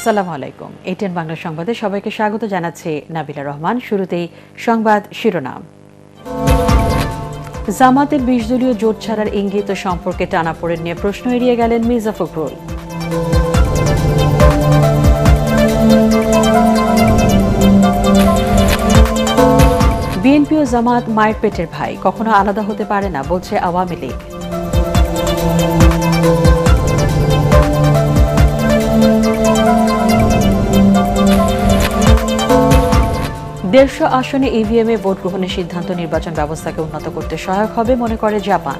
আসসালামু আলাইকুম। ATN বাংলা সংবাদে সবাইকে স্বাগত জানাচ্ছে নাবিলা রহমান। শুরুতেই সংবাদ শিরোনাম। জামাতের ২০ দলীয় জোট ছাড়ার ইঙ্গিত সম্পর্কে টানাপোড়েন নিয়ে প্রশ্ন এড়িয়ে গেলেন মির্জা ফখরুল। বিএনপি ও জামাত মায়ের পেটের ভাই, কখনো আলাদা হতে পারে না বলছে আওয়ামী লীগ। দেড়শো আসনে ইভিএম এ ভোট গ্রহণের সিদ্ধান্ত নির্বাচন ব্যবস্থাকে উন্নত করতে সহায়ক হবে মনে করে জাপান।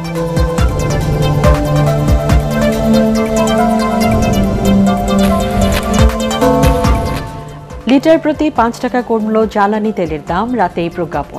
লিটার প্রতি ৫ টাকা কমল জ্বালানি তেলের দাম, রাতেই প্রজ্ঞাপন।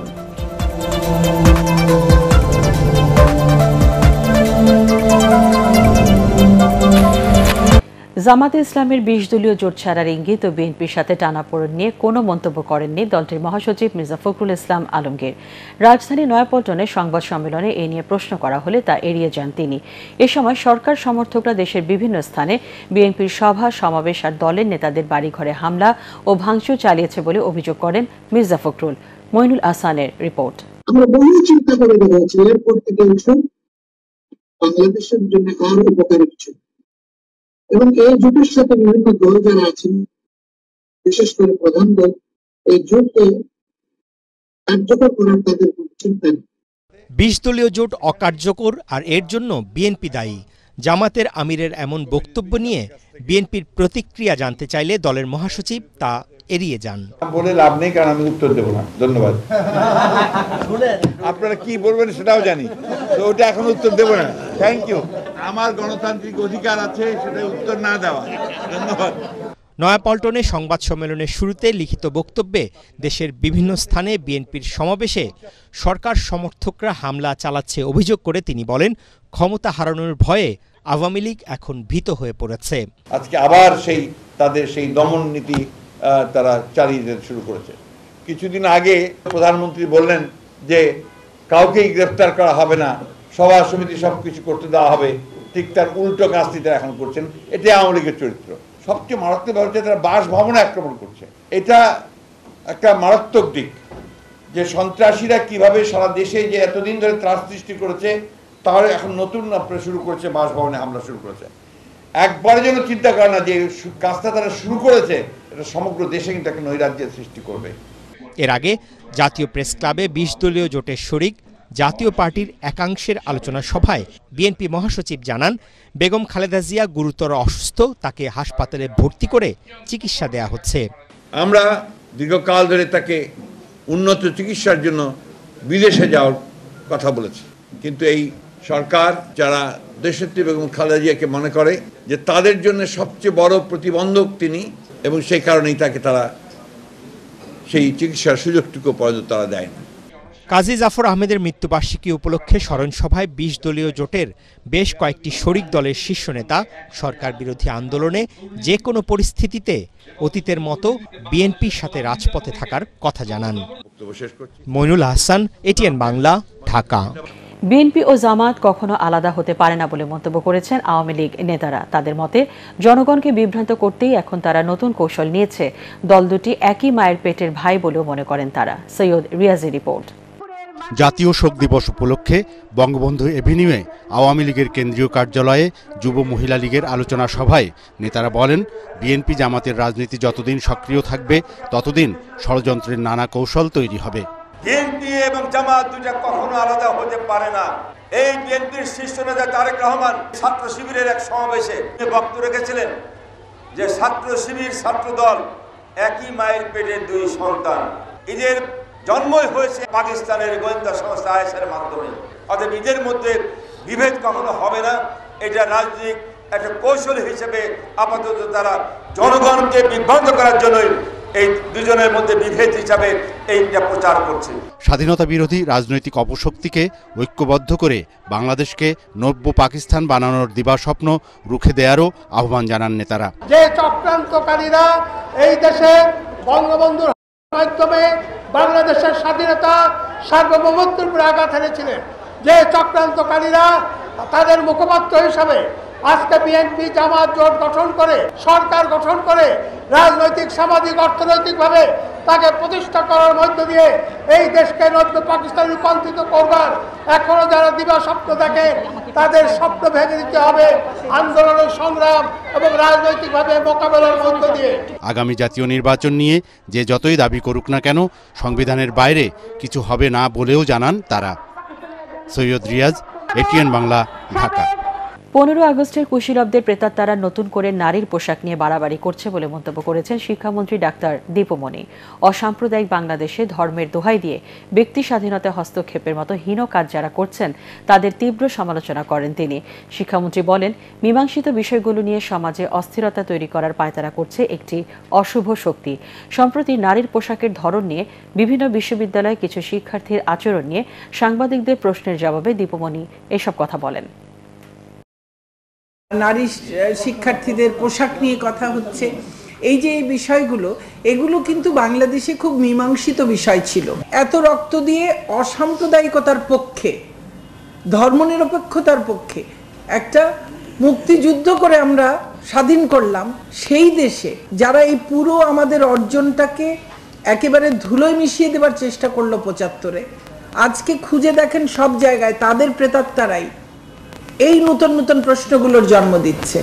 জামাতে ইসলামের ২০ দলীয় জোট ছাড়ার ইঙ্গিত ও বিএনপির সাথে টানাপোড়েন নিয়ে কোনো মন্তব্য করেননি দলটির মহাসচিব মির্জা ফখরুল ইসলাম আলমগীর। রাজধানী নয়াপল্টনে সংবাদ সম্মেলনে এ নিয়ে প্রশ্ন করা হলে তা এড়িয়ে যান তিনি। এ সময় সরকার সমর্থকরা দেশের বিভিন্ন স্থানে বিএনপির সভা সমাবেশ আর দলের নেতাদের বাড়িঘরে হামলা ও ভাঙচুর চালিয়েছে বলে অভিযোগ করেন মির্জা ফখরুল। মইনুল আহসানের রিপোর্ট। আমরা বহু চিন্তা করে দেখেছি এরপর থেকে বাংলাদেশের জন্য আরো উপকারী কিছু, এবং এই জোটের সাথে বিভিন্ন দল যারা আছেন, বিশেষ করে প্রধান দল, এই জোটকে কার্যকর করার তাদের চিন্তা নেই। ২০ দলীয় জোট অকার্যকর আর এর জন্য বিএনপি দায়ী। জামাতের আমিরের এমন বক্তব্য নিয়ে বিএনপির প্রতিক্রিয়া জানতে চাইলে দলের মহাসচিব তা এড়িয়ে যান। বলে লাভ নেই, কারণ আমি উত্তর দেব না। ধন্যবাদ। আপনারা কি বলবেন সেটাও জানি, তো ওটা এখন উত্তর দেব না। Thank you. আমার গণতান্ত্রিক অধিকার আছে সেটা উত্তর না দেওয়া। ধন্যবাদ। নয়াপল্টনে সংবাদ সম্মেলনের শুরুতে লিখিত বক্তব্যে দেশের বিভিন্ন স্থানে বিএনপির সমাবেশে সরকার সমর্থকরা হামলা চালাচ্ছে অভিযোগ করে তিনি বলেন, ক্ষমতা হারানোর ভয়ে আওয়ামী লীগ এখন ভীত হয়ে পড়েছে। আজকে আবার তাদের সেই দমন নীতি তারা চালিয়ে যেতে শুরু করেছে। কিছুদিন আগে প্রধানমন্ত্রী বললেন যে কাউকেই গ্রেফতার করা হবে না, সভা সমিতি সবকিছু করতে দেওয়া হবে। ঠিক তার উল্টো কাজটি তারা এখন করছেন। এটাই আওয়ামী লীগের চরিত্র। সবচেয়ে মারাত্মক হচ্ছে তারা বাসভবনে আক্রমণ করছে। এটা একটা মারাত্মক দিক, যে সন্ত্রাসীরা কিভাবে সারা দেশে যে এতদিন ধরে ত্রাস সৃষ্টি করেছে, তার এখন নতুন আপনারা শুরু করেছে, বাসভবনে হামলা শুরু করেছে। একবারের জন্য চিন্তা করে না যে কাজটা তারা শুরু করেছে, এটা সমগ্র দেশে কিন্তু একটা নৈরাজ্যের সৃষ্টি করবে। এর আগে জাতীয় প্রেস ক্লাবে ২০ দলীয় জোটের শরিক জাতীয় পার্টির একাংশের আলোচনা সভায় বিএনপি মহাসচিব জানান, বেগম খালেদা জিয়া গুরুতর অসুস্থ, তাকে হাসপাতালে ভর্তি করে চিকিৎসা দেয়া হচ্ছে। আমরা দীর্ঘকাল ধরে তাকে উন্নত চিকিৎসার জন্য বিদেশে যাওয়ার কথা বলেছি, কিন্তু এই সরকার যারা দেশনেত্রী বেগম খালেদা জিয়াকে মনে করে যে তাদের জন্য সবচেয়ে বড় প্রতিবন্ধক তিনি, এবং সেই কারণেই তাকে তারা সেই চিকিৎসার সুযোগটুকু পর্যন্ত তারা দেয় না। কাজী জাফর আহমেদের মৃত্যুবার্ষিকী উপলক্ষে স্মরণ সভায় ২০ দলীয় জোটের বেশ কয়েকটি শরিক দলের শীর্ষ নেতা সরকার বিরোধী আন্দোলনে যে কোনো পরিস্থিতিতে অতীতের মতো বিএনপির সাথে রাজপথে থাকার কথা জানান। মইনুল আহসান, ATN বাংলা, ঢাকা। বিএনপি ও জামাত কখনো আলাদা হতে পারে না বলে মন্তব্য করেছেন আওয়ামী লীগ নেতারা। তাদের মতে জনগণকে বিভ্রান্ত করতেই এখন তারা নতুন কৌশল নিয়েছে। দল দুটি একই মায়ের পেটের ভাই বলেও মনে করেন তারা। সৈয়দ রিয়াজের রিপোর্ট। জাতীয় শোক দিবস উপলক্ষে বঙ্গবন্ধু এভিনিউয়ে আওয়ামী লীগের কেন্দ্রীয় কার্যালয়ে যুব মহিলা লীগের আলোচনা সভায় নেতারা বলেন, বিএনপি জামাতের রাজনীতি যতদিন সক্রিয় থাকবে ততদিন ষড়যন্ত্রের নানা কৌশল তৈরি হবে। বিএনপি এবং জামাত দুটা কখনো আলাদা হতে পারে না। এই বিএনপির শীর্ষ নেতা তারেক রহমান ছাত্র শিবিরের এক সমাবেশে বক্তব্য রেখেছিলেন যে ছাত্র শিবির ছাত্র দল একই মায়ের পেটের দুই সন্তান। এদের জন্মই হয়েছে পাকিস্তানের গোয়েন্দা সংস্থা ISIর মাধ্যমে। অর্থাৎ এদের মধ্যে বিভেদ কখনো হবে না। এটা রাজনৈতিক একটা কৌশল হিসেবে আপাতত তারা জনগণকে বিভ্রান্ত করার জন্যই এই দুজনের মধ্যে বিভেদ হিসাবে এইটা প্রচার করছে। স্বাধীনতা বিরোধী রাজনৈতিক অপশক্তিকে ঐক্যবদ্ধ করে বাংলাদেশকে নব্য পাকিস্তান বানানোর দিবাস্বপ্ন রুখে দেওয়ারও আহ্বান জানান নেতারা। যে চক্রান্তকারীরা এই দেশে বঙ্গবন্ধুর মাধ্যমে বাংলাদেশের স্বাধীনতা সার্বভৌমত্বের উপরে আঘাত এনেছিলেন, যে চক্রান্তকারীরা তাদের মুখপাত্র হিসাবে আজকে বিএনপি জামাত জোট গঠন করে সরকার গঠন করে রাজনৈতিক সামাজিক অর্থনৈতিকভাবে তাকে প্রতিষ্ঠা করার মধ্য দিয়ে এই দেশকে নব্য পাকিস্তানে রূপান্তরিত করবার এখনো যারা দিবা স্বপ্ন দেখে তাদের স্বপ্ন ভেঙে দিতে হবে আন্দোলনের সংগ্রাম এবং রাজনৈতিকভাবে মোকাবেলার মধ্য দিয়ে। আগামী জাতীয় নির্বাচন নিয়ে যে যতই দাবি করুক না কেন সংবিধানের বাইরে কিছু হবে না বলেও জানান তারা। সৈয়দ রিয়াজ, ATN বাংলা, ঢাকা। 15 আগস্টের কুশীলবদের প্রেতাত্মারা নতুন করে নারীর পোশাক নিয়ে বাড়াবাড়ি করছে বলে মন্তব্য করেছেন শিক্ষামন্ত্রী ডাক্তার দীপমণি। অসাম্প্রদায়িক বাংলাদেশে ধর্মের দোহাই দিয়ে ব্যক্তি স্বাধীনতা হস্তক্ষেপের মতো হীন কাজ যারা করছেন তাদের তীব্র সমালোচনা করেন তিনি। শিক্ষামন্ত্রী বলেন, মীমাংসিত বিষয়গুলো নিয়ে সমাজে অস্থিরতা তৈরি করার পায়তারা করছে একটি অশুভ শক্তি। সম্প্রতি নারীর পোশাকের ধরন নিয়ে বিভিন্ন বিশ্ববিদ্যালয়ে কিছু শিক্ষার্থীর আচরণ নিয়ে সাংবাদিকদের প্রশ্নের জবাবে দীপমণি এসব কথা বলেন। নারী শিক্ষার্থীদের পোশাক নিয়ে কথা হচ্ছে, এই যে এই বিষয়গুলো, এগুলো কিন্তু বাংলাদেশে খুব মীমাংসিত বিষয় ছিল। এত রক্ত দিয়ে অসাম্প্রদায়িকতার পক্ষে, ধর্মনিরপেক্ষতার পক্ষে একটা মুক্তিযুদ্ধ করে আমরা স্বাধীন করলাম, সেই দেশে যারা এই পুরো আমাদের অর্জনটাকে একেবারে ধুলোয় মিশিয়ে দেবার চেষ্টা করলো 75-এ, আজকে খুঁজে দেখেন সব জায়গায় তাদের প্রেতাত্মারাই এই নতুন নতুন প্রশ্নগুলোর জন্ম দিচ্ছে।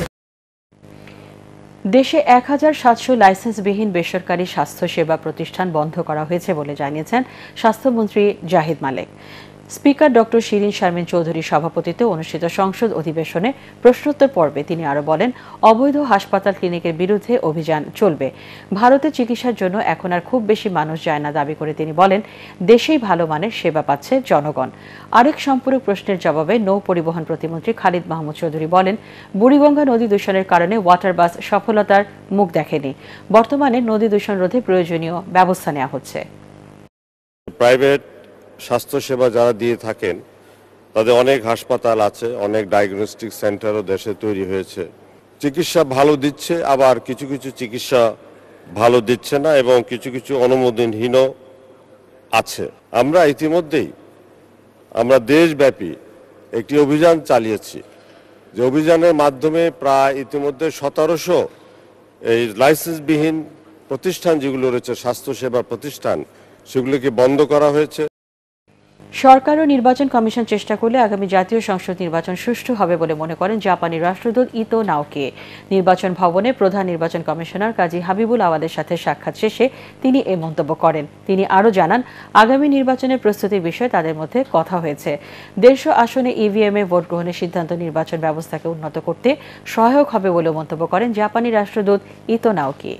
দেশে 1700 লাইসেন্সবিহীন বেসরকারি স্বাস্থ্য সেবা প্রতিষ্ঠান বন্ধ করা হয়েছে বলে জানিয়েছেন স্বাস্থ্যমন্ত্রী জাহিদ মালেক। স্পিকার ডক্টর শিরিন শারমিন চৌধুরীর সভাপতিত্বে অনুষ্ঠিত সংসদ অধিবেশনে প্রশ্নোত্তর পর্বে তিনি আরো বলেন, অবৈধ হাসপাতাল ক্লিনিকের বিরুদ্ধে অভিযান চলবে। ভারতে চিকিৎসার জন্য এখন আর খুব বেশি মানুষ যায় না দাবি করে তিনি বলেন, দেশেই ভালো মানের সেবা পাচ্ছে জনগণ। আরেক সম্পূরক প্রশ্নের জবাবে নৌ পরিবহন প্রতিমন্ত্রী খালিদ মাহমুদ চৌধুরী বলেন, বুড়িগঙ্গা নদী দূষণের কারণে ওয়াটার বাস সফলতার মুখ দেখেনি। বর্তমানে নদী দূষণ রোধে প্রয়োজনীয় ব্যবস্থা নেওয়া হচ্ছে। প্রাইভেট স্বাস্থ্যসেবা যারা দিয়ে থাকেন তাদের অনেক হাসপাতাল আছে, অনেক ডায়াগনস্টিক সেন্টারও দেশে তৈরি হয়েছে। চিকিৎসা ভালো দিচ্ছে, আবার কিছু কিছু চিকিৎসা ভালো দিচ্ছে না এবং কিছু কিছু অনুমোদনহীন আছে। আমরা ইতিমধ্যেই দেশব্যাপী একটি অভিযান চালিয়েছি, যে অভিযানের মাধ্যমে প্রায় ইতিমধ্যে 1700 এই লাইসেন্সবিহীন প্রতিষ্ঠান যেগুলো রয়েছে স্বাস্থ্যসেবা প্রতিষ্ঠান, সেগুলোকে বন্ধ করা হয়েছে। সরকার ও নির্বাচন কমিশন চেষ্টা করলে আগামী জাতীয় সংসদ নির্বাচন সুষ্ঠু হবে বলে মনে করেন জাপানি রাষ্ট্রদূত ইতো নাওকে। নির্বাচন ভবনে প্রধান নির্বাচন কমিশনার কাজী হাবিবুল আওয়ালের সাথে সাক্ষাৎ শেষে তিনি এই মন্তব্য করেন। তিনি আরও জানান, আগামী নির্বাচনের প্রস্তুতির বিষয়ে তাদের মধ্যে কথা হয়েছে। 150 আসনে ইভিএম এ ভোট গ্রহণের সিদ্ধান্ত নির্বাচন ব্যবস্থাকে উন্নত করতে সহায়ক হবে বলে মন্তব্য করেন জাপানি রাষ্ট্রদূত ইতো নাওকে।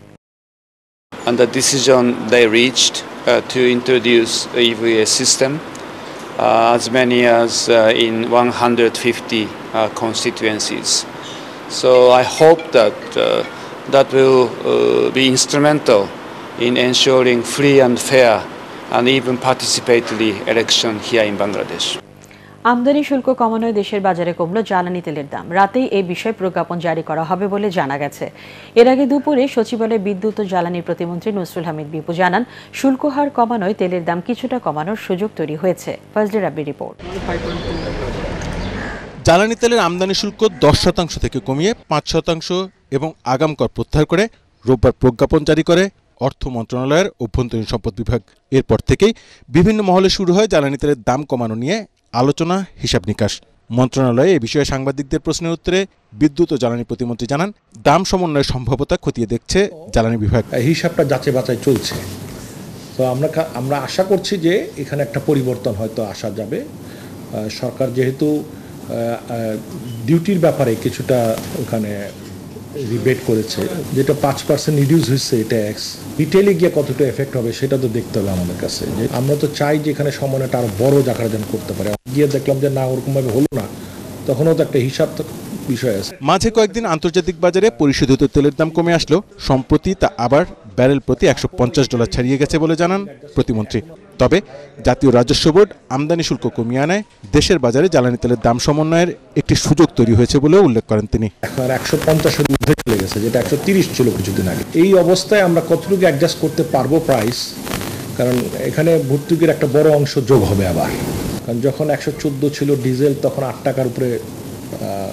And the decision they reached to introduce EVS system as many as in 150 constituencies. So I hope that that will be instrumental in ensuring free and fair and even participatory election here in Bangladesh. আমদানি শুল্ক কমানোয় দেশের বাজারে কমল জ্বালানি তেলের দাম। রাতেই এই বিষয়ে প্রজ্ঞাপন জারি করা হবে বলে জানা গেছে। এর আগে দুপুরে সচিবালয়ে বিদ্যুৎ ও জ্বালানি প্রতিমন্ত্রী নসরুল হামিদ বিপু জানান, শুল্ক হার কমানোয় তেলের দাম কিছুটা কমানোর সুযোগ তৈরি হয়েছে। ফজলে রাব্বি রিপোর্ট। জ্বালানি তেলের আমদানি শুল্ক 10% থেকে কমিয়ে 5% এবং আগাম কর প্রত্যাহার করে রোববার প্রজ্ঞাপন জারি করে অর্থ মন্ত্রণালয়ের অভ্যন্তরীণ সম্পদ বিভাগ। এরপর থেকেই বিভিন্ন মহলে শুরু হয় জ্বালানি তেলের দাম কমানো নিয়ে আলোচনা, হিসাব নিকাশ। মন্ত্রণালয়ে এ বিষয়ে সাংবাদিকদের প্রশ্নের উত্তরে বিদ্যুৎ ও জ্বালানি প্রতিমন্ত্রী জানান, দাম সমন্বয়ের সম্ভাব্যতা খতিয়ে দেখছে জ্বালানি বিভাগ। হিসাবটা যাচাই বাছাই চলছে, তো আমরা আশা করছি যে এখানে একটা পরিবর্তন হয়তো আসা যাবে। সরকার যেহেতু ডিউটির ব্যাপারে কিছুটা ওখানে রিবেট করেছে, যেটা 5% রিডিউস হয়েছে ট্যাক্স, রিটেলে গিয়ে কতটা এফেক্ট হবে সেটা তো দেখতে হবে আমাদের কাছে। যে আমরা তো চাই যে এখানে সমন্বয়টা আরো বড় জায়গা যেন করতে পারে। গিয়ে দেখলাম যে না, ওরকমভাবে হলো না, তখনও তো একটা হিসাব বিষয় আছে। মাঝে কয়েকদিন আন্তর্জাতিক বাজারে পরিশোধিত তেলের দাম কমে আসলো, সম্প্রতি তা আবার ব্যারেল প্রতি $150 ছাড়িয়ে গেছে বলে জানান প্রতিমন্ত্রী। তবে জাতীয় রাজস্ব বোর্ড আমদানি শুল্ক কমিয়ে আনায় দেশের বাজারে জ্বালানি তেলের দাম সমন্বয়ের একটি সুযোগ তৈরি হয়েছে বলেও উল্লেখ করেন তিনি। এখন 150-এর মধ্যে চলে গেছে, যেটা 130 ছিল কিছুদিন আগে। এই অবস্থায় আমরা কতটুকু অ্যাডজাস্ট করতে পারবো প্রাইস, কারণ এখানে ভর্তুকির একটা বড় অংশ যোগ হবে আবার। কারণ যখন 114 ছিল ডিজেল, তখন 8 টাকার উপরে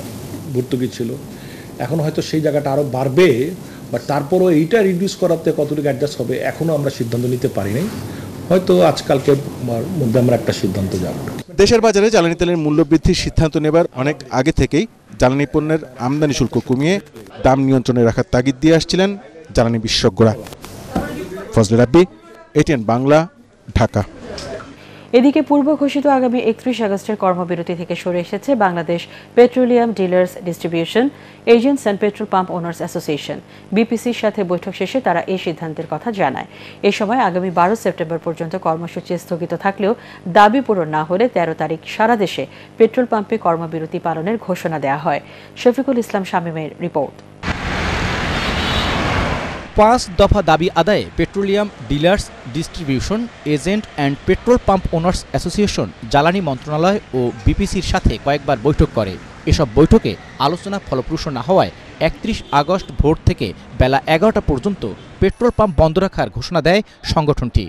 ভর্তুকি ছিল। এখন হয়তো সেই জায়গাটা আরও বাড়বে, বাট তারপরও এইটা রিডিউস করাতে কতটুকু অ্যাডজাস্ট হবে এখনও আমরা সিদ্ধান্ত নিতে পারি নাই। হয়তো আজকালকের মধ্যে আমরা একটা সিদ্ধান্ত যাব। দেশের বাজারে জ্বালানি তেলের মূল্য বৃদ্ধির সিদ্ধান্ত নেবার অনেক আগে থেকেই জ্বালানি পণ্যের আমদানি শুল্ক কমিয়ে দাম নিয়ন্ত্রণে রাখার তাগিদ দিয়ে আসছিলেন জ্বালানি বিশেষজ্ঞরা। ফজলে রাব্বি, ATN বাংলা, ঢাকা। এদিকে পূর্ব ঘোষিত আগামী 31 আগস্টের কর্মবিরতি থেকে সরে এসেছে Bangladesh petroleum dealers distribution agents and petrol pump owners association. বিপিসির সাথে বৈঠক শেষে তারা এই সিদ্ধান্তের কথা জানায়। এ সময় আগামী 12 সেপ্টেম্বর পর্যন্ত কর্মসূচি স্থগিত থাকলেও দাবি পূরণ না হলে 13 তারিখ সারা দেশে পেট্রোল পাম্পে কর্মবিরতি পালনের ঘোষণা দেওয়া হয়। শফিকুল ইসলাম শামীমের রিপোর্ট। 5 দফা দাবি আদায়ে petroleum dealers distribution agent and petrol pump owners association জ্বালানি মন্ত্রণালয় ও বিপিসির সাথে কয়েকবার বৈঠক করে। এসব বৈঠকে আলোচনা ফলপ্রসূ না হওয়ায় 31 আগস্ট ভোর থেকে বেলা 11টা পর্যন্ত পেট্রোল পাম্প বন্ধ রাখার ঘোষণা দেয় সংগঠনটি।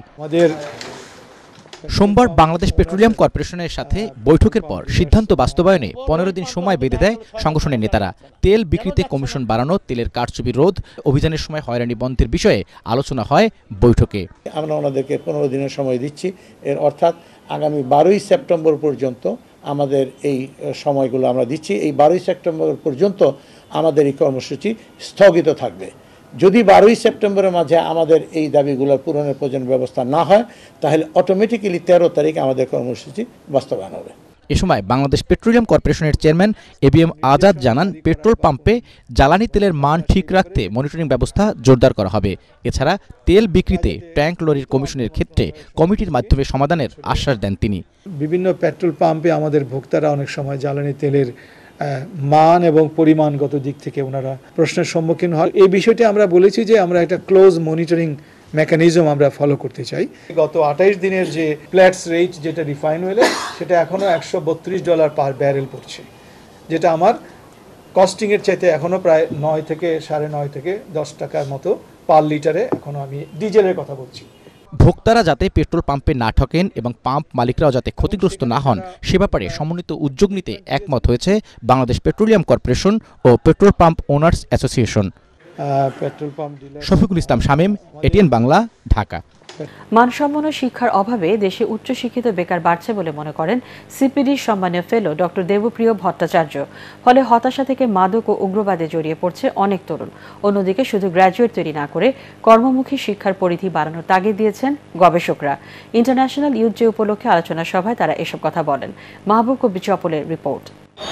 সোমবার বাংলাদেশ পেট্রোলিয়াম কর্পোরেশনের সাথে বৈঠকের পর সিদ্ধান্ত বাস্তবায়নে 15 দিন সময় বেঁধে দেয় সংগঠনের নেতারা। তেল বিক্রিতে কমিশন বাড়ানো, তেলের কারচুপি রোধ, অভিযানের সময় হয়রানি বন্ধের বিষয়ে আলোচনা হয় বৈঠকে। আমরা ওনাদেরকে 15 দিনের সময় দিচ্ছি, এর অর্থাৎ আগামী 12ই সেপ্টেম্বর পর্যন্ত আমাদের এই সময়গুলো আমরা দিচ্ছি। এই 12ই সেপ্টেম্বর পর্যন্ত আমাদের এই কর্মসূচি স্থগিত থাকবে। যদি 12ই সেপ্টেম্বরের মাঝে আমাদের এই দাবিগুলোর পূরণের প্রয়োজন ব্যবস্থা না হয়, তাহলে অটোমেটিক্যালি 13 তারিখ আমাদের কর্মসূচি বাস্তবায়ন হবে। এ সময় বাংলাদেশ পেট্রোলিয়াম কর্পোরেশনের চেয়ারম্যান ABM আজাদ জানান, পেট্রোল পাম্পে জ্বালানি তেলের মান ঠিক রাখতে মনিটরিং ব্যবস্থা জোরদার করা হবে। এছাড়া তেল বিক্রিতে ট্যাঙ্ক লরির কমিশনের ক্ষেত্রে কমিটির মাধ্যমে সমাধানের আশ্বাস দেন তিনি। বিভিন্ন পেট্রোল পাম্পে আমাদের ভোক্তারা অনেক সময় জ্বালানি তেলের মান এবং পরিমাণগত দিক থেকে ওনারা প্রশ্নের সম্মুখীন হয়। এই বিষয়টি আমরা বলেছি যে আমরা একটা ক্লোজ মনিটরিং মেকানিজম আমরা ফলো করতে চাই। গত 28 দিনের যে প্ল্যাটস রেট যেটা রিফাইন অয়েলে সেটা এখনও $132 পার ব্যারেল পড়ছে, যেটা আমার কস্টিংয়ের চাইতে এখনও প্রায় 9 থেকে 9.5 থেকে 10 টাকার মতো পার লিটারে। এখনও আমি ডিজেলের কথা বলছি। ভোক্তারা যাতে পেট্রোল পাম্পে না ঠকেন এবং পাম্প মালিকরাও যাতে ক্ষতিগ্রস্ত না হন সে ব্যাপারে সমন্বিত উদ্যোগ নিতে একমত হয়েছে বাংলাদেশ পেট্রোলিয়াম কর্পোরেশন ও petrol pump owners association. Shafiqul Islam Shamim, ATN Bangla, Dhaka. মানসম্পন্ন শিক্ষার অভাবে দেশে উচ্চশিক্ষিত বেকার বাড়ছে বলে মনে করেন সিপিডির সম্মানীয় ফেলো ডক্টর দেবপ্রিয় ভট্টাচার্য। ফলে হতাশা থেকে মাদক ও উগ্রবাদে জড়িয়ে পড়ছে অনেক তরুণ। অন্যদিকে শুধু গ্র্যাজুয়েট তৈরি না করে কর্মমুখী শিক্ষার পরিধি বাড়ানোর তাগিদ দিয়েছেন গবেষকরা। ইন্টারন্যাশনাল ইউথ ডে উপলক্ষে আলোচনা সভায় তারা এসব কথা বলেন। মাহবুব কবির চপলের রিপোর্ট।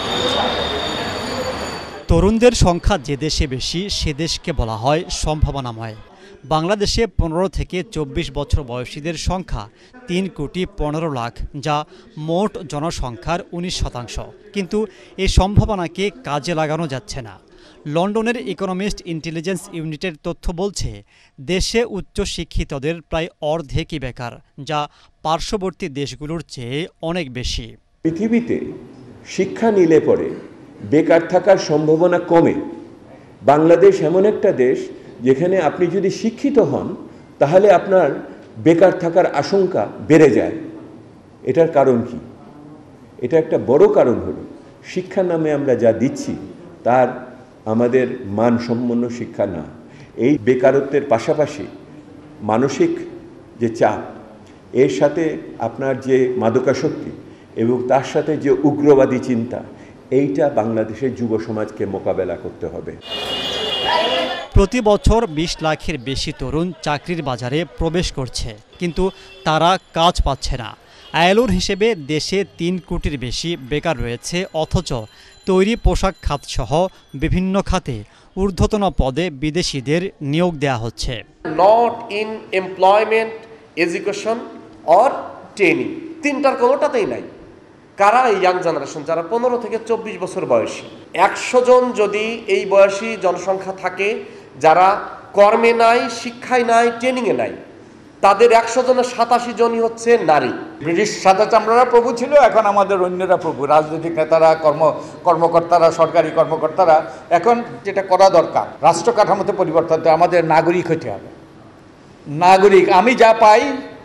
তরুণদের সংখ্যা যে দেশে বেশি সে দেশকে বলা হয় সম্ভাবনাময়। বাংলাদেশে 15 থেকে 24 বছর বয়সীদের সংখ্যা 3,15,00,000, যা মোট জনসংখ্যার 19%। কিন্তু এই সম্ভাবনাকে কাজে লাগানো যাচ্ছে না। লন্ডনের ইকোনমিস্ট ইন্টেলিজেন্স ইউনিটের তথ্য বলছে, দেশে উচ্চশিক্ষিতদের প্রায় অর্ধেকই বেকার, যা পার্শ্ববর্তী দেশগুলোর চেয়ে অনেক বেশি। পৃথিবীতে শিক্ষা নিলে পরে বেকার থাকার সম্ভাবনা কমে। বাংলাদেশ এমন একটা দেশ যেখানে আপনি যদি শিক্ষিত হন তাহলে আপনার বেকার থাকার আশঙ্কা বেড়ে যায়। এটার কারণ কি? এটা একটা বড় কারণ হলো শিক্ষার নামে আমরা যা দিচ্ছি তার আমাদের মানসম্পন্ন শিক্ষা না। এই বেকারত্বের পাশাপাশি মানসিক যে চাপ, এর সাথে আপনার যে মাদকাসক্তি এবং তার সাথে যে উগ্রবাদী চিন্তা, এইটা বাংলাদেশের যুব সমাজকে মোকাবেলা করতে হবে। প্রতি বছর 20 লাখের বেশি তরুণ চাকরির বাজারে প্রবেশ করছে, কিন্তু তারা কাজ পাচ্ছে না। আইএলওর হিসেবে দেশে 3 কোটির বেশি বেকার রয়েছে, অথচ তৈরি পোশাক খাতসহ বিভিন্ন খাতে ঊর্ধ্বতন পদে বিদেশিদের নিয়োগ দেওয়া হচ্ছে। Not in employment, education or training, তিনটার কোনোটাতেই নাই। কারা এই ইয়াং জেনারেশন যারা 15 থেকে 24 বছর বয়সী? 100 জন যদি এই বয়সী জনসংখ্যা থাকে যারা কর্মে নাই, শিক্ষায় নাই, ট্রেনিংয়ে নাই, তাদের 100 জনের 87 জনই হচ্ছে নারী। ব্রিটিশ সাদা চামড়ারা প্রভু ছিল, এখন আমাদের অন্যরা প্রভু। রাজনৈতিক নেতারা, কর্মকর্তারা, সরকারি কর্মকর্তারা। এখন যেটা করা দরকার, রাষ্ট্র কাঠামোতে পরিবর্তন, আমাদের নাগরিক হতে হবে। নাগরিক, আমি যা পাই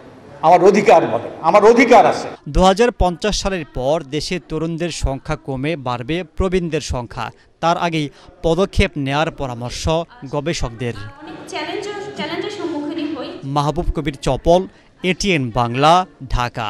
আমার অধিকার বলে, আমার অধিকার আছে। 2050 সালের পর দেশে তরুণদের সংখ্যা কমে বাড়বে প্রবীণদের সংখ্যা, তার আগেই পদক্ষেপ নেয়ার পরামর্শ গবেষকদের। মাহবুব কবির চপল, ATN বাংলা, ঢাকা।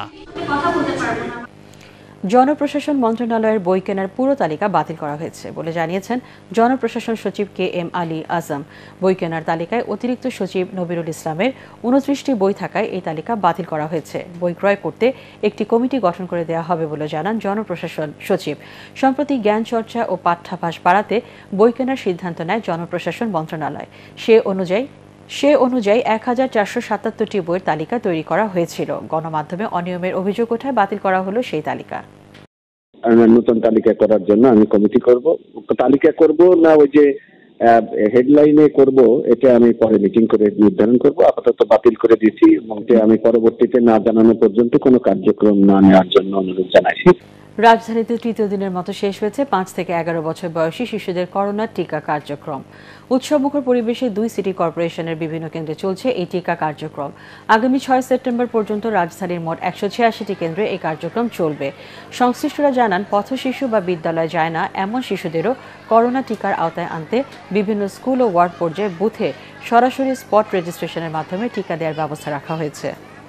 জনপ্রশাসন মন্ত্রণালয়ের বই কেনার পুরো তালিকা বাতিল করা হয়েছে বলে জানিয়েছেন জনপ্রশাসন সচিব KM আলী আজম। বই কেনার তালিকায় অতিরিক্ত সচিব নবিরুল ইসলামের 29টি বই থাকায় এই তালিকা বাতিল করা হয়েছে। বই ক্রয় করতে একটি কমিটি গঠন করে দেওয়া হবে বলে জানান জনপ্রশাসন সচিব। সম্প্রতি জ্ঞান চর্চা ও পাঠ্যাভ্যাস বাড়াতে বই কেনার সিদ্ধান্ত নেয় জনপ্রশাসন মন্ত্রণালয়। সে অনুযায়ী 1477টি বইয়ের তালিকা তৈরি করা হয়েছিল। গণমাধ্যমে অনিয়মের অভিযোগ ওঠায় বাতিল করা হলো সেই তালিকা। নতুন তালিকা করার জন্য আমি কমিটি করব। তালিকা করব না ওই যে হেডলাইনে করব, এটা আমি পরে মিটিং করে নির্ধারণ করব। আপাতত বাতিল করে দিয়েছি এবং আমি পরবর্তীতে না জানানো পর্যন্ত কোনো কার্যক্রম না নেওয়ার জন্য অনুরোধ জানাইছি। রাজধানীতে তৃতীয় দিনের মতো শেষ হয়েছে 5 থেকে 11 বছর বয়সী শিশুদের করোনা টিকা কার্যক্রম। উৎসবমুখর পরিবেশে 2 সিটি কর্পোরেশনের বিভিন্ন কেন্দ্রে চলছে এই টিকা কার্যক্রম। আগামী 6 সেপ্টেম্বর পর্যন্ত রাজধানীর মোট 186টি কেন্দ্রে এই কার্যক্রম চলবে। সংশ্লিষ্টরা জানান, পথশিশু বা বিদ্যালয়ে যায় না এমন শিশুদেরও করোনা টিকার আওতায় আনতে বিভিন্ন স্কুল ও ওয়ার্ড পর্যায়ে বুথে সরাসরি স্পট রেজিস্ট্রেশনের মাধ্যমে টিকা দেওয়ার ব্যবস্থা রাখা হয়েছে।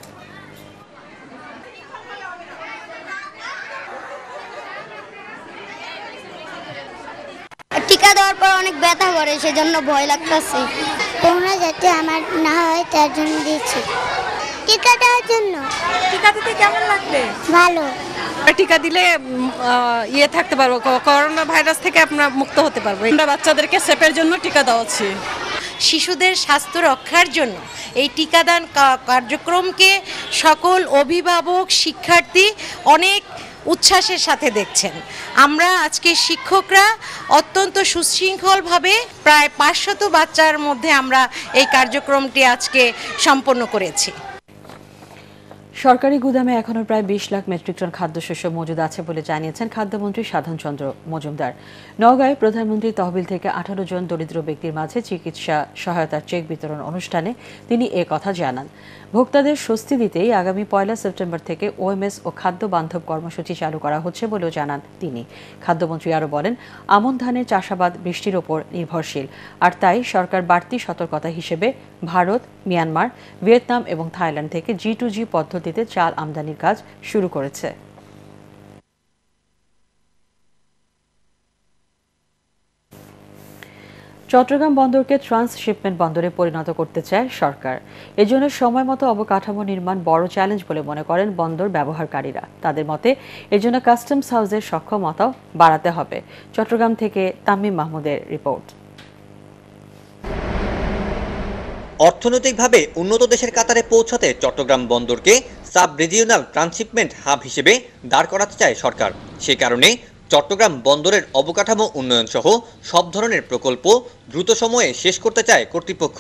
টিকা দেওয়ার পর অনেক ব্যথা করে, সেজন্য ভয় লাগতেছে। করোনা যাতে আমার না হয় তার জন্য দিয়েছি টিকা দেওয়ার জন্য। টিকা দিতে কেমন লাগবে? ভালো। টিকা দিলে থাকতে পারবো, করোনা ভাইরাস থেকে আমরা মুক্ত হতে পারবো। আমরা বাচ্চাদেরকে সেপের জন্য টিকা দেওয়াচ্ছি। শিশুদের স্বাস্থ্য রক্ষার জন্য এই টিকাদান কার্যক্রমকে সকল অভিভাবক, শিক্ষার্থী অনেক উচ্ছ্বাসের সাথে দেখছেন। আমরা আজকে শিক্ষকরা অত্যন্ত সুশৃঙ্খলভাবে প্রায় 500 বাচ্চার মধ্যে আমরা এই কার্যক্রমটি আজকে সম্পন্ন করেছি। সরকারি গুদামে এখনো প্রায় 20 লাখ মেট্রিক টন খাদ্যশস্য মজুদ আছে বলে জানিয়েছেন খাদ্যমন্ত্রী সাধন চন্দ্র মজুমদার। নওগাঁয় প্রধানমন্ত্রী তহবিল থেকে 18 জন দরিদ্র ব্যক্তির মাঝে চিকিৎসা সহায়তার চেক বিতরণ অনুষ্ঠানে তিনি এ কথা জানান। ভোক্তাদের স্বস্তি দিতেই আগামী 1 সেপ্টেম্বর থেকে OMS ও খাদ্য বান্ধব কর্মসূচি চালু করা হচ্ছে বলেও জানান তিনি। খাদ্যমন্ত্রী আরও বলেন, আমন ধানের চাষাবাদ বৃষ্টির ওপর নির্ভরশীল, আর তাই সরকার বাড়তি সতর্কতা হিসেবে ভারত, মিয়ানমার, ভিয়েতনাম এবং থাইল্যান্ড থেকে G2G পদ্ধতিতে চাল আমদানির কাজ শুরু করেছে। চট্টগ্রাম বন্দরকে ট্রান্সশিপমেন্ট বন্দরে পরিণত করতে চায় সরকার। এজন্য সময়মতো অবকাঠামো নির্মাণ বড় চ্যালেঞ্জ বলে মনে করেন বন্দর ব্যবহারকারীরা। তাদের মতে এজন্য কাস্টমস হাউসের সক্ষমতাও বাড়াতে হবে। চট্টগ্রাম থেকে তামিম মাহমুদের রিপোর্ট। অর্থনৈতিকভাবে উন্নত দেশের কাতারে পৌঁছাতে চট্টগ্রাম বন্দরকে সাব রিজিওনাল ট্রান্সশিপমেন্ট হাব হিসেবে দাঁড় করাতে চায় সরকার। সে কারণে চট্টগ্রাম বন্দরের অবকাঠামো উন্নয়ন সহ সব ধরনের প্রকল্প দ্রুত সময়ে শেষ করতে চায় কর্তৃপক্ষ।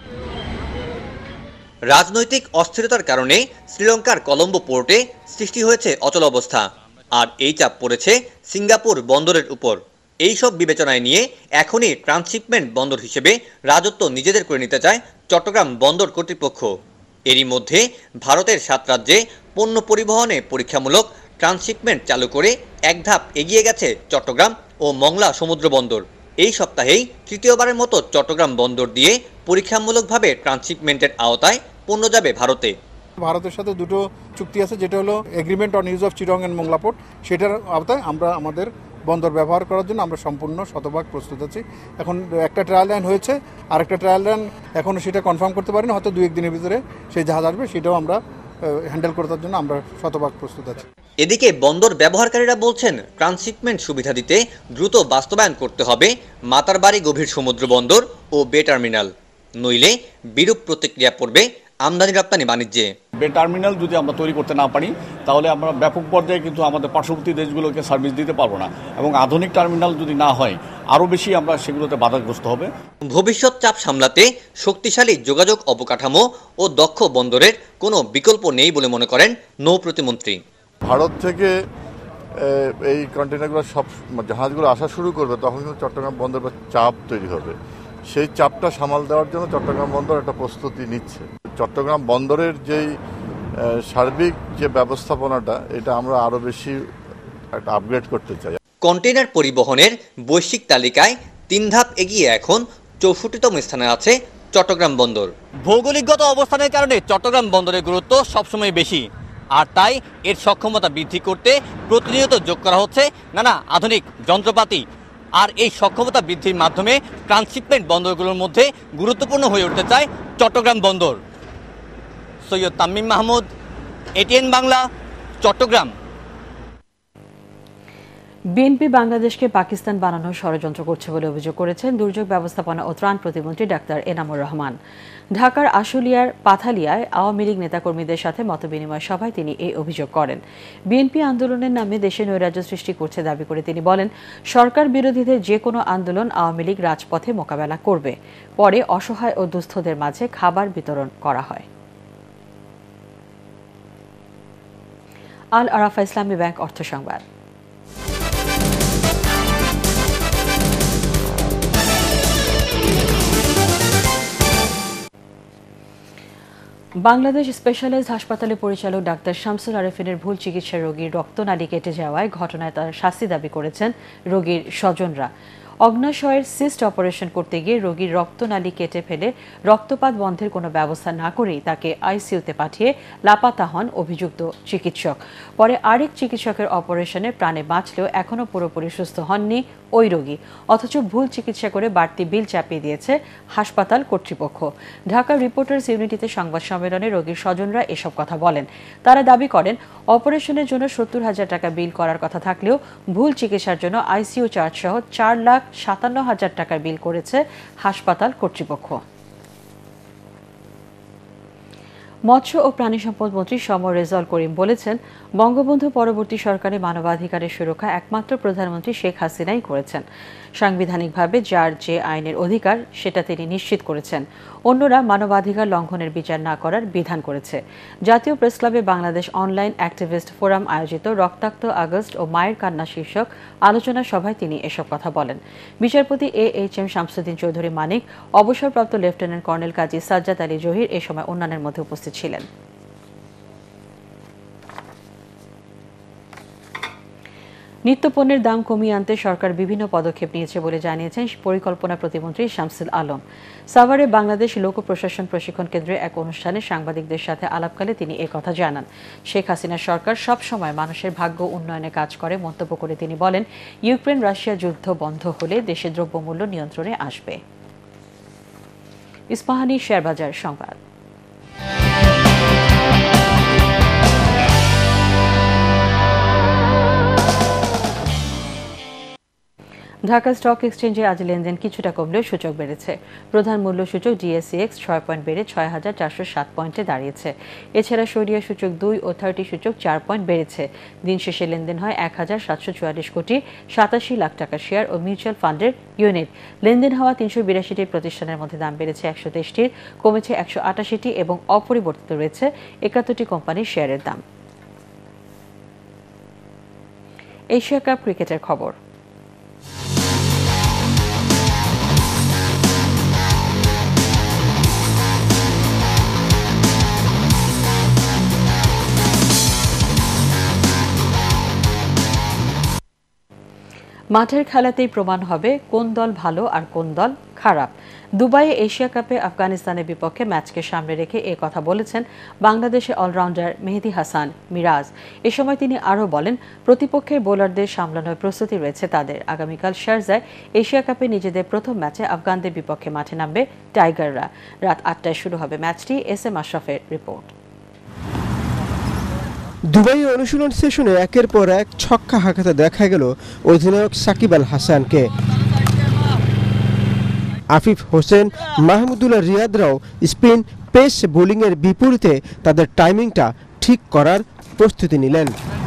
রাজনৈতিক অস্থিরতার কারণে শ্রীলঙ্কার কলম্বো পোর্টে সৃষ্টি হয়েছে অচলাবস্থা, আর এই চাপ পড়েছে সিঙ্গাপুর বন্দরের উপর। এই সব বিবেচনায় নিয়ে এখনই ট্রান্সশিপমেন্ট বন্দর হিসেবে রাজত্ব নিজেদের করে নিতে চায় চট্টগ্রাম বন্দর কর্তৃপক্ষ। এরই মধ্যে ভারতের 7 রাজ্যে পণ্য পরিবহনে পরীক্ষামূলক ট্রান্সশিপমেন্ট চালু করে এক ধাপ এগিয়ে গেছে চট্টগ্রাম ও মংলা সমুদ্র বন্দর। এই সপ্তাহেই তৃতীয়বারের মতো চট্টগ্রাম বন্দর দিয়ে পরীক্ষামূলকভাবে ট্রান্সশিপমেন্টের আওতায় পণ্য যাবে ভারতে। ভারতের সাথে দুটো চুক্তি আছে, যেটা হলো agreement on use of Chittagong and Mongla port. সেটার আওতায় আমরা আমাদের বন্দর ব্যবহার করার জন্য আমরা সম্পূর্ণ শতভাগ প্রস্তুত আছি। এখন একটা ট্রায়াল রান হয়েছে, আর একটা ট্রায়াল রান এখনও সেটা কনফার্ম করতে পারিনি, হয়তো 2-1 দিনের ভিতরে সেই জাহাজ আসবে, সেটাও আমরা হ্যান্ডেল করার জন্য আমরা শতভাগ প্রস্তুত আছি। এদিকে বন্দর ব্যবহারকারীরা বলছেন, ট্রান্সশিপমেন্ট সুবিধা দিতে দ্রুত বাস্তবায়ন করতে হবে মাতারবাড়ি গভীর সমুদ্র বন্দর ও বে টার্মিনাল, নইলে বিরূপ প্রতিক্রিয়া পড়বে আমদানি রপ্তানি বাণিজ্যে। বে টার্মিনাল যদি আমরা তৈরি করতে না পারি, তাহলে আমরা ব্যাপক পর্যায়ে কিন্তু আমাদের পার্শ্ববর্তী দেশগুলোকে সার্ভিস দিতে পারবো না, এবং আধুনিক টার্মিনাল যদি না হয় আরও বেশি আমরা সেগুলোতে বাধাগ্রস্ত হবে। ভবিষ্যৎ চাপ সামলাতে শক্তিশালী যোগাযোগ অবকাঠামো ও দক্ষ বন্দরের কোনো বিকল্প নেই বলে মনে করেন নৌ প্রতিমন্ত্রী। ভারত থেকে এই কন্টেনারগুলো সব জাহাজগুলো আসা শুরু করবে, তখন কিন্তু চট্টগ্রাম বন্দরে চাপ তৈরি হবে। সেই চাপটা সামাল দেওয়ার জন্য চট্টগ্রাম বন্দর একটা প্রস্তুতি নিচ্ছে। চট্টগ্রাম বন্দরের যেই সার্বিক যে ব্যবস্থাপনাটা এটা আমরা আরও বেশি একটা আপগ্রেড করতে চাই। কন্টেইনার পরিবহনের বৈশ্বিক তালিকায় 3 ধাপ এগিয়ে এখন 64তম স্থানে আছে চট্টগ্রাম বন্দর। ভৌগোলিকগত অবস্থানের কারণে চট্টগ্রাম বন্দরের গুরুত্ব সবসময় বেশি, আর তাই এর সক্ষমতা বৃদ্ধি করতে প্রতিনিয়ত যোগ করা হচ্ছে নানা আধুনিক যন্ত্রপাতি। আর এই সক্ষমতা বৃদ্ধির মাধ্যমে ট্রান্সশিপমেন্ট বন্দরগুলোর মধ্যে গুরুত্বপূর্ণ হয়ে উঠতে চায় চট্টগ্রাম বন্দর। সৈয়দ তামিম মাহমুদ, ATN বাংলা, চট্টগ্রাম। বিএনপি বাংলাদেশকে পাকিস্তান বানানোর ষড়যন্ত্র করছে বলে অভিযোগ করেছেন দুর্যোগ ব্যবস্থাপনা ও ত্রাণ প্রতিমন্ত্রী ডাক্তার এনামুর রহমান। ঢাকার আশুলিয়ার পাথালিয়ায় আওয়ামী লীগ নেতাকর্মীদের সাথে মতবিনিময় সভায় তিনি এই অভিযোগ করেন। বিএনপি আন্দোলনের নামে দেশে নৈরাজ্য সৃষ্টি করছে দাবি করে তিনি বলেন, সরকার বিরোধীদের যে কোনো আন্দোলন আওয়ামী লীগ রাজপথে মোকাবেলা করবে। পরে অসহায় ও দুস্থদের মাঝে খাবার বিতরণ করা হয়। আল আরাফা ইসলামী ব্যাংক অর্থ সংবাদ। বাংলাদেশ স্পেশালাইজড হাসপাতালের পরিচালক ডাক্তার শামসুল আরেফিনের ভুল চিকিৎসায় রোগীর রক্তনালী কেটে যাওয়ায় ঘটনায় তার শাস্তি দাবি করেছেন রোগীর স্বজনরা। অগ্নাশয়ের সিস্ট অপারেশন করতে গিয়ে রোগীর রক্তনালী কেটে ফেলে রক্তপাত বন্ধের কোনো ব্যবস্থা না করেই তাকে আইসিইউতে পাঠিয়ে লাপাতা হন অভিযুক্ত চিকিৎসক। পরে আরেক চিকিৎসকের অপারেশনে প্রাণে বাঁচলেও এখনও পুরোপুরি সুস্থ হননি ওই রোগী, অথচ ভুল চিকিৎসা করে বাড়তি বিল চাপিয়ে দিয়েছে হাসপাতাল কর্তৃপক্ষ। ঢাকা রিপোর্টার্স ইউনিটিতে সংবাদ সম্মেলনে রোগীর স্বজনরা এসব কথা বলেন। তারা দাবি করেন, অপারেশনের জন্য 70,000 টাকা বিল করার কথা থাকলেও ভুল চিকিৎসার জন্য আইসিইউ চার্জ সহ 4,57,000 টাকার বিল করেছে হাসপাতাল কর্তৃপক্ষ। মৎস্য ও প্রাণী সম্পদ মন্ত্রী সমর রেজাউল করিম বলেছেন, বঙ্গবন্ধু পরবর্তী সরকারে মানবাধিকারের সুরক্ষা একমাত্র প্রধানমন্ত্রী শেখ হাসিনাই করেছেন। সাংবিধানিকভাবে যার যে আইনের অধিকার সেটা তিনি নিশ্চিত করেছেন। অন্যরা মানবাধিকার লঙ্ঘনের বিচার না করার বিধান করেছে। জাতীয় প্রেসক্লাবে বাংলাদেশ অনলাইন অ্যাক্টিভিস্ট ফোরাম আয়োজিত রক্তাক্ত আগস্ট ও মায়ের কান্না শীর্ষক আলোচনা সভায় তিনি এসব কথা বলেন। বিচারপতি AHM শামসুদ্দিন চৌধুরী মানিক, অবসরপ্রাপ্ত লেফটেন্যান্ট কর্নেল কাজী সাজ্জাদ আলী জহির এ সময় অন্যান্যের মধ্যে উপস্থিত ছিলেন। নিত্যপণ্যের দাম কমিয়ে আনতে সরকার বিভিন্ন পদক্ষেপ নিয়েছে বলে জানিয়েছেন পরিকল্পনা প্রতিমন্ত্রী শামসুল আলম। সাভারে বাংলাদেশ লোক প্রশাসন প্রশিক্ষণ কেন্দ্রে এক অনুষ্ঠানে সাংবাদিকদের সাথে আলাপকালে তিনি একথা জানান। শেখ হাসিনার সরকার সব সময় মানুষের ভাগ্য উন্নয়নে কাজ করে মন্তব্য করে তিনি বলেন, ইউক্রেন রাশিয়া যুদ্ধ বন্ধ হলে দেশে দ্রব্যমূল্য নিয়ন্ত্রণে আসবে। ইস্পাহানি শেয়ারবাজার সংবাদ। ঢাকা স্টক এক্সচেঞ্জে আজ লেনদেন কিছুটা কমলেও সূচক বেড়েছে। প্রধান মূল্য সূচক DSEX 6 পয়েন্ট বেড়ে 6,407 পয়েন্টে দাঁড়িয়েছে। এছাড়া সরিয়া সূচক 2 ও 30 সূচক 4 পয়েন্ট বেড়েছে। দিন শেষে লেনদেন হয় 1,744 কোটি 87 লাখ টাকা শেয়ার ও মিউচুয়াল ফান্ডের ইউনিট। লেনদেন হওয়া 382টি প্রতিষ্ঠানের মধ্যে দাম বেড়েছে 123টির, কমেছে 188টি এবং অপরিবর্তিত রয়েছে 71টি কোম্পানির শেয়ারের দাম। এশিয়া কাপ ক্রিকেটের খবর। মাঠের খেলাতেই প্রমাণ হবে কোন দল ভালো আর কোন দল খারাপ। দুবাইয়ে এশিয়া কাপে আফগানিস্তানের বিপক্ষে ম্যাচকে সামনে রেখে এ কথা বলেছেন বাংলাদেশের অলরাউন্ডার মেহেদী হাসান মিরাজ। এ সময় তিনি আরও বলেন, প্রতিপক্ষের বোলারদের সামলানোর প্রস্তুতি রয়েছে তাদের। আগামীকাল শারজায় এশিয়া কাপে নিজেদের প্রথম ম্যাচে আফগানদের বিপক্ষে মাঠে নামবে টাইগাররা। রাত 8টায় শুরু হবে ম্যাচটি। SM আশরাফের report. দুবাই অনুশীলন সেশনে একের পর এক ছক্কা হাঁকাতে দেখা গেল অধিনায়ক সাকিব আল হাসানকে। আফিফ হোসেন, মাহমুদুল্লাহ রিয়াদরাও স্পিন পেস বোলিংয়ের বিপরীতে তাদের টাইমিংটা ঠিক করার প্রস্তুতি নিলেন।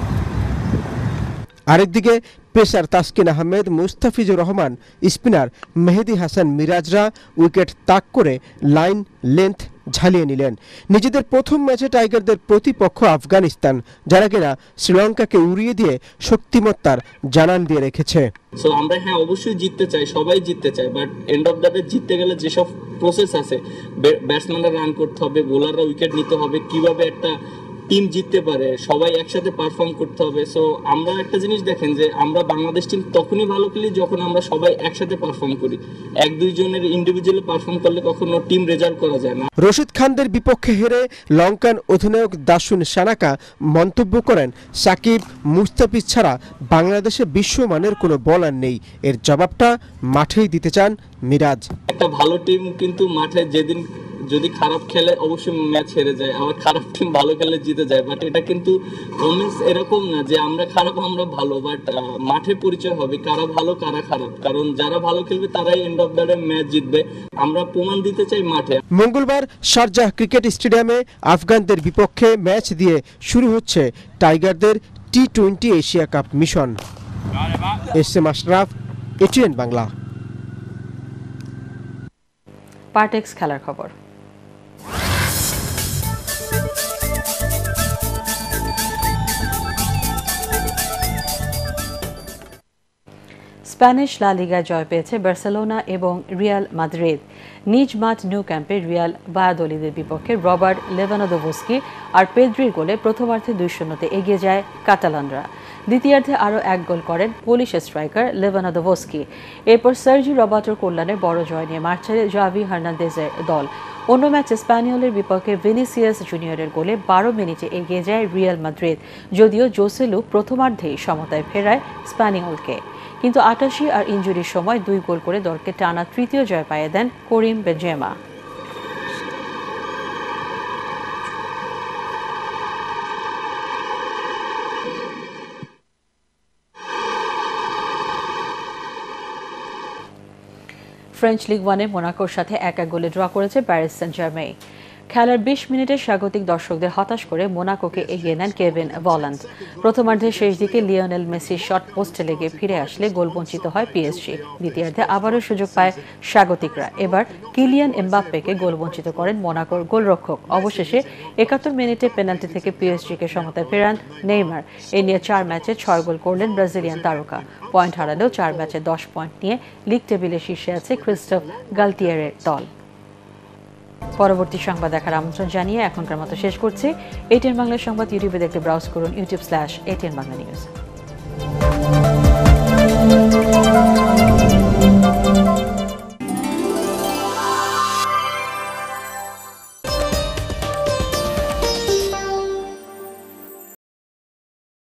আরেকদিকে পেসার তাসকিন আহমেদ, মুস্তাফিজুর রহমান, স্পিনার মেহেদী হাসান মিরাজরা উইকেট তাক করে লাইন লেন্থ ঝালিয়ে নিলেন। নিজেদের প্রথম ম্যাচে টাইগারদের প্রতিপক্ষ আফগানিস্তান, যারা কিনা শ্রীলঙ্কাকে উড়িয়ে দিয়ে শক্তিমত্তার জানান দিয়ে রেখেছে। আমরা অবশ্যই জিততে চাই, সবাই জিততে চায়, but end of the day জিততে গেলে যেসব প্রসেস আছে, ব্যাটসম্যানরা রান করতে হবে, বোলাররা উইকেট নিতে হবে, কিভাবে একটা টিম জিততে পারে, সবাই একসাথে পারফর্ম করতে হবে। সো আমরা একটা জিনিস দেখেন যে আমরা বাংলাদেশ টিম তখনই ভালো খেলি যখন আমরা সবাই একসাথে পারফর্ম করি। এক দুইজনের ইন্ডিভিজুয়ালি পারফর্ম করলে কখনো টিম রেজাল্ট করা যায় না। রশিদ খানদের বিপক্ষে হেরে লঙ্কান অধিনায়ক দাসুন সানাকা মন্তব্য করেন, সাকিব মুস্তাফিজ ছাড়া বাংলাদেশে বিশ্বমানের কোনো বোলার নেই, এর জবাবটা মাঠেই দিতে চান মিরাজ। একটা ভালো টিম কিন্তু মাঠে যেদিন যদি খারাপ খেলে অবশ্যই ম্যাচ হেরে যায়, আবার খারাপ টিম ভালো খেলে জিতে যায়। বাট এটা কিন্তু ওমেন্স এরকম না যে আমরা খারাপ আমরা ভালো, বাট মাঠে পরিচয় হবে কারা ভালো কারা খারাপ, কারণ যারা ভালো খেলবে তারাই end of the day match জিতবে। আমরা প্রমাণ দিতে চাই মাঠে। মঙ্গলবার শারজাহ ক্রিকেট স্টেডিয়ামে আফগানদের বিপক্ষে ম্যাচ দিয়ে শুরু হচ্ছে টাইগারদের টি-20 Asia cup mission. S M Ashraf, ATN Bangla. Partex খেলার খবর। স্প্যানিশ লা লিগায় জয় পেয়েছে বার্সেলোনা এবং রিয়াল মাদ্রিদ। নিজ মাঠ নিউ ক্যাম্পে রিয়াল ভায়াদোলিদের বিপক্ষে রবার্ট লেভানডোভস্কি আর পেদ্রির গোলে প্রথমার্ধে 2-0 এগিয়ে যায় কাতালানরা। দ্বিতীয়ার্ধে আরও এক গোল করেন পোলিশ স্ট্রাইকার লেভানডোভস্কি। এরপর সার্জি রবার্টোর কল্যাণে বড় জয় নিয়ে মাঠ ছাড়ে জাভি হার্নান্দেজের দল। অন্য ম্যাচে স্প্যানিয়লের বিপক্ষে ভিনিসিয়াস জুনিয়রের গোলে 12 মিনিটে এগিয়ে যায় রিয়াল মাদ্রিদ, যদিও জোসেলু প্রথমার্ধেই সমতায় ফেরায় স্প্যানিয়লকে। কিন্তু 88 আর ইনজুরির সময় 2 গোল করে দলকে টানা তৃতীয় জয় পাইয়ে দেন করিম বেনজেমা। ফ্রেঞ্চ লিগ 1-এ মোনাকোর সাথে 1-1 গোলে ড্র করেছে প্যারিস সেন্ট জার্মেই। খেলার 20 মিনিটে স্বাগতিক দর্শকদের হতাশ করে মোনাকোকে এগিয়ে নেন কেভিন ভল্যান্ড। প্রথমার্ধের শেষ দিকে লিওনেল মেসির শট পোস্টে লেগে ফিরে আসলে গোল বঞ্চিত হয় পিএসজি। দ্বিতীয়ার্ধে আবারও সুযোগ পায় স্বাগতিকরা, এবার কিলিয়ান এমবাপ্পেকে গোল বঞ্চিত করেন মোনাকোর গোলরক্ষক। অবশেষে 71 মিনিটে পেনাল্টি থেকে পিএসজিকে সমতায় ফেরান নেইমার। এ নিয়ে 4 ম্যাচে 6 গোল করলেন ব্রাজিলিয়ান তারকা। পয়েন্ট হারালেও 4 ম্যাচে 10 পয়েন্ট নিয়ে লিগ টেবিলে শীর্ষে আছে ক্রিস্টোফ গালতিয়ারের দল। পরবর্তী সংবাদ দেখার আমন্ত্রণ জানিয়ে এখনকার মতো শেষ করছি। ATN বাংলা সংবাদ ইউটিউবে দেখতে ব্রাউজ করুন youtube/ATN Bangla News।